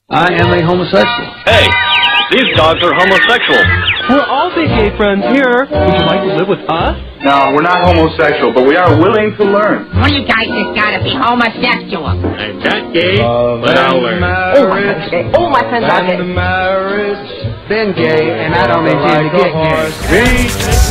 I am a homosexual. Hey, these dogs are homosexual. We're all big gay friends here. Would you like to live with us? No, we're not homosexual, but we are willing to learn. One of you guys has got to be homosexual. I'm not gay, but I'll learn. Oh, my friends are gay. Marriage, been gay, and I don't intend to get gay.